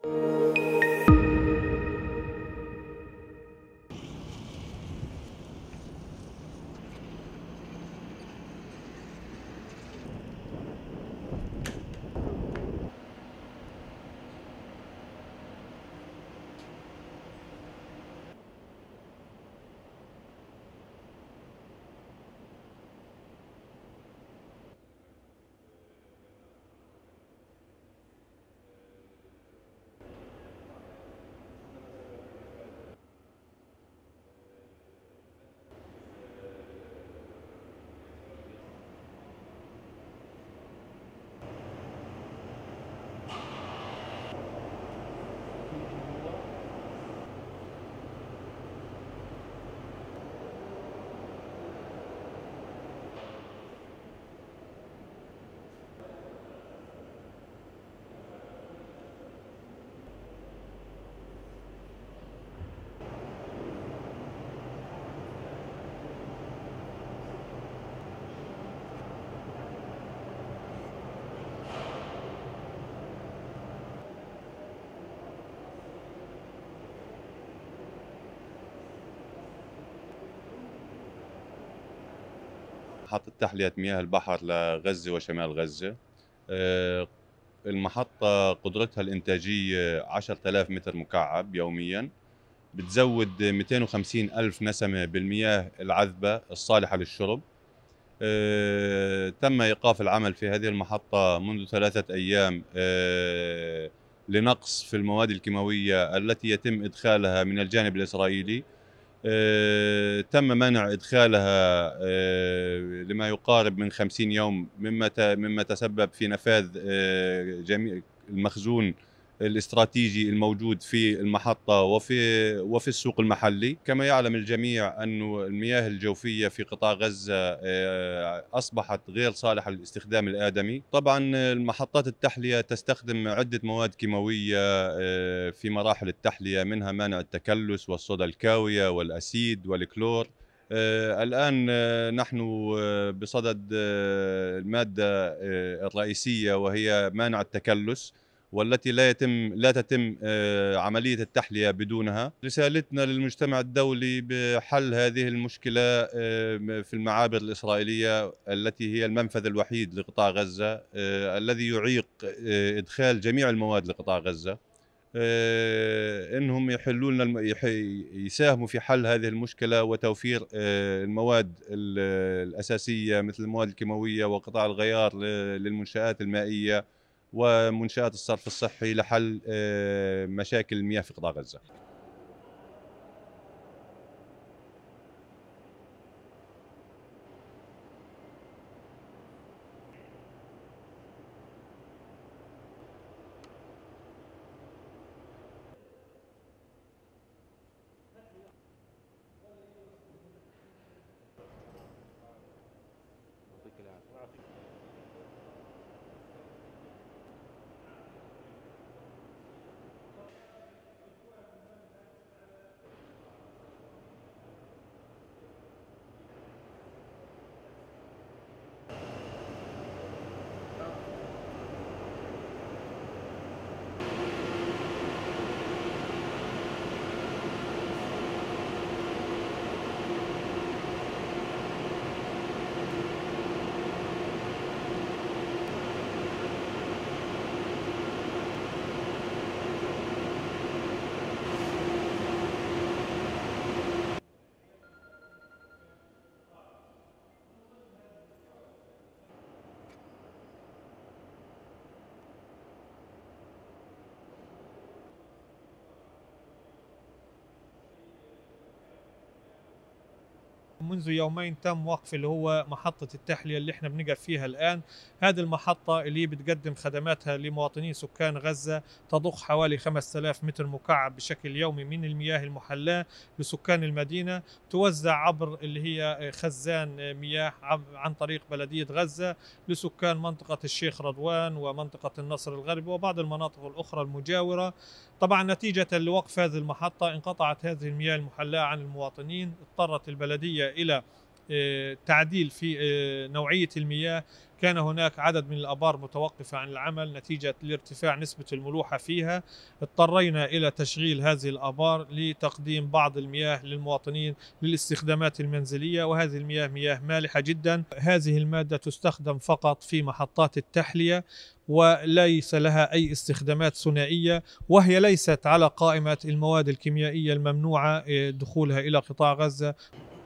محطة تحلية مياه البحر لغزة وشمال غزة. المحطة قدرتها الإنتاجية 10,000 متر مكعب يومياً، بتزود 250 ألف نسمة بالمياه العذبة الصالحة للشرب. تم إيقاف العمل في هذه المحطة منذ 3 أيام لنقص في المواد الكيماوية التي يتم إدخالها من الجانب الإسرائيلي. تم منع إدخالها لما يقارب من 50 يوم، مما تسبب في نفاذ جميع المخزون الاستراتيجي الموجود في المحطة وفي السوق المحلي. كما يعلم الجميع أن المياه الجوفية في قطاع غزة أصبحت غير صالحة للاستخدام الآدمي. طبعا المحطات التحلية تستخدم عدة مواد كيماوية في مراحل التحلية، منها مانع التكلس والصودا الكاوية والأسيد والكلور. الآن نحن بصدد المادة الرئيسية وهي مانع التكلس، والتي لا تتم عملية التحلية بدونها. رسالتنا للمجتمع الدولي بحل هذه المشكلة في المعابر الإسرائيلية التي هي المنفذ الوحيد لقطاع غزة الذي يعيق إدخال جميع المواد لقطاع غزة. إنهم يساهموا في حل هذه المشكلة وتوفير المواد الأساسية مثل المواد الكيماوية وقطاع الغيار للمنشآت المائية ومنشآت الصرف الصحي لحل مشاكل المياه في قطاع غزة. منذ يومين تم وقف اللي هو محطة التحلية اللي احنا بنقف فيها الآن. هذه المحطة اللي بتقدم خدماتها لمواطنين سكان غزة، تضخ حوالي 5000 متر مكعب بشكل يومي من المياه المحلاة لسكان المدينة، توزع عبر اللي هي خزان مياه عن طريق بلدية غزة لسكان منطقة الشيخ رضوان ومنطقة النصر الغربي وبعض المناطق الأخرى المجاورة. طبعا نتيجة لوقف هذه المحطة انقطعت هذه المياه المحلاة عن المواطنين، اضطرت البلدية إلى تعديل في نوعية المياه. كان هناك عدد من الآبار متوقفة عن العمل نتيجة لارتفاع نسبة الملوحة فيها. اضطرينا إلى تشغيل هذه الآبار لتقديم بعض المياه للمواطنين للاستخدامات المنزلية، وهذه المياه مياه مالحة جدا. هذه المادة تستخدم فقط في محطات التحلية وليس لها أي استخدامات ثنائية، وهي ليست على قائمة المواد الكيميائية الممنوعة دخولها إلى قطاع غزة.